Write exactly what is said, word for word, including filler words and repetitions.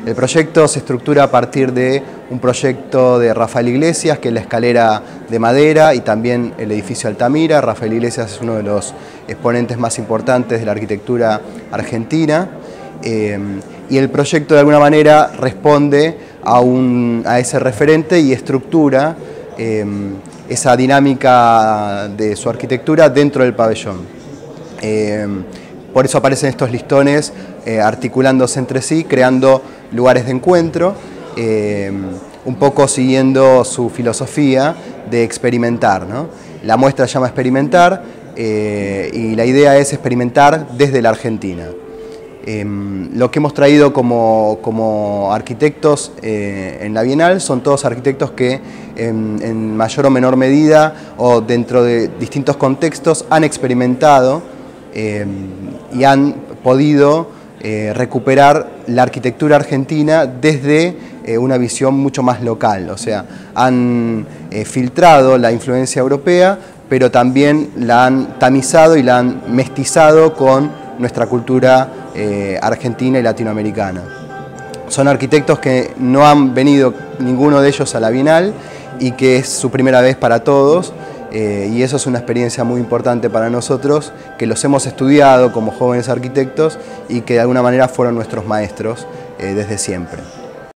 El proyecto se estructura a partir de un proyecto de Rafael Iglesias, que es la escalera de madera, y también el edificio Altamira. Rafael Iglesias es uno de los exponentes más importantes de la arquitectura argentina. Eh, y el proyecto de alguna manera responde a, un, a ese referente y estructura eh, esa dinámica de su arquitectura dentro del pabellón. Eh, por eso aparecen estos listones eh, articulándose entre sí, creando lugares de encuentro, eh, un poco siguiendo su filosofía de experimentar, ¿no? La muestra se llama Experimentar eh, y la idea es experimentar desde la Argentina. Eh, lo que hemos traído como, como arquitectos eh, en la Bienal son todos arquitectos que en, en mayor o menor medida o dentro de distintos contextos han experimentado eh, y han podido eh, recuperar la arquitectura argentina desde eh, una visión mucho más local. O sea, han eh, filtrado la influencia europea, pero también la han tamizado y la han mestizado con nuestra cultura eh, argentina y latinoamericana. Son arquitectos que no han venido ninguno de ellos a la Bienal y que es su primera vez para todos, eh, y eso es una experiencia muy importante para nosotros, que los hemos estudiado como jóvenes arquitectos y que de alguna manera fueron nuestros maestros eh, desde siempre.